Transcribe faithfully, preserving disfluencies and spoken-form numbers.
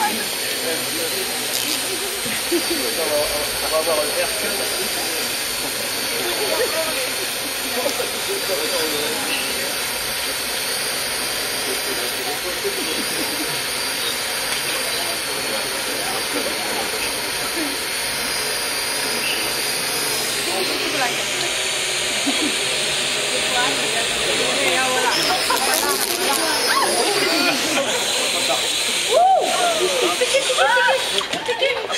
On va avoir un haircut. Piquez, piquez, piquez, piquez.